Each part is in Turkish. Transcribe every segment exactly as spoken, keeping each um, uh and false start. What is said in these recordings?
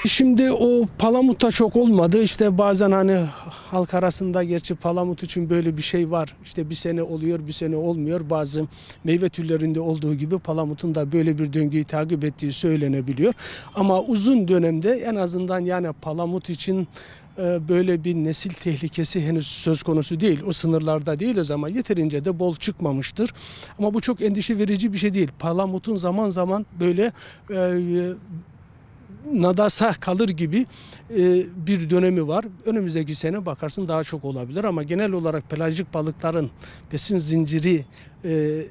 Şimdi o palamutta çok olmadı. İşte bazen hani halk arasında gerçi palamut için böyle bir şey var. İşte bir sene oluyor, bir sene olmuyor. Bazı meyve türlerinde olduğu gibi palamutun da böyle bir döngüyü takip ettiği söylenebiliyor. Ama uzun dönemde en azından yani palamut için e, böyle bir nesil tehlikesi henüz söz konusu değil. O sınırlarda değiliz ama yeterince de bol çıkmamıştır. Ama bu çok endişe verici bir şey değil. Palamutun zaman zaman böyle e, nadasa kalır gibi e, bir dönemi var. Önümüzdeki sene bakarsın daha çok olabilir ama genel olarak pelajik balıkların besin zinciri e,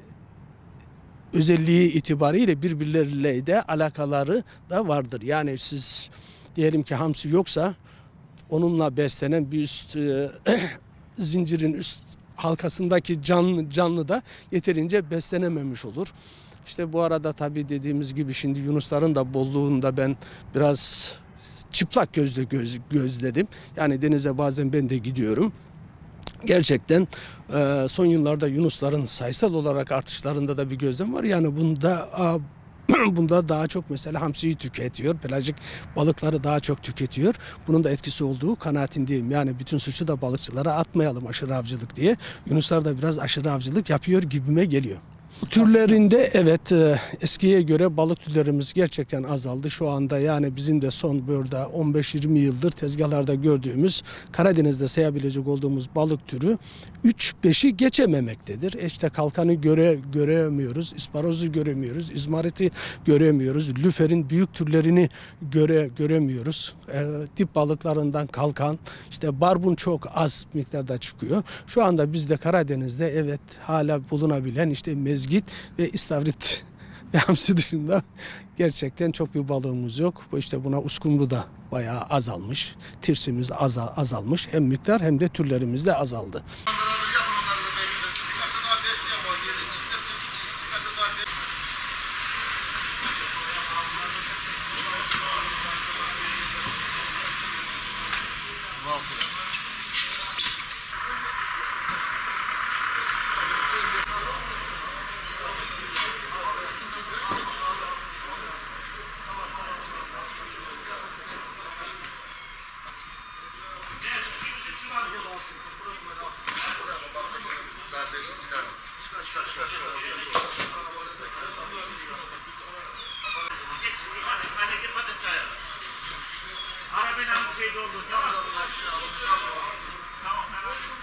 özelliği itibariyle birbirleriyle de alakaları da vardır. Yani siz diyelim ki hamsi yoksa onunla beslenen bir üst e, zincirin üst halkasındaki canlı canlı da yeterince beslenememiş olur. İşte bu arada tabii dediğimiz gibi şimdi yunusların da bolluğunda ben biraz çıplak gözle göz, gözledim. Yani denize bazen ben de gidiyorum. Gerçekten e, son yıllarda yunusların sayısal olarak artışlarında da bir gözlem var. Yani bunda a, bunda daha çok mesela hamsiyi tüketiyor. Pelajik balıkları daha çok tüketiyor. Bunun da etkisi olduğu kanaatindeyim. Yani bütün suçu da balıkçılara atmayalım aşırı avcılık diye. Yunuslar da biraz aşırı avcılık yapıyor gibime geliyor. Türlerinde evet eskiye göre balık türlerimiz gerçekten azaldı. Şu anda yani bizim de son burada on beş yirmi yıldır tezgahlarda gördüğümüz Karadeniz'de sayabilecek olduğumuz balık türü üç beşi geçememektedir. İşte kalkanı göre, göremiyoruz, isparozu göremiyoruz, izmariti göremiyoruz, lüferin büyük türlerini göre, göremiyoruz. E, dip balıklarından kalkan, işte barbun çok az miktarda çıkıyor. Şu anda bizde Karadeniz'de evet hala bulunabilen işte mezgit ve istavrit ve hamsi dışında gerçekten çok bir balığımız yok. Bu işte buna uskumru da bayağı azalmış. Tirsimiz azal, azalmış. Hem miktar hem de türlerimiz de azaldı. Arabayla bir şey doldu, tamam mı? Tamam.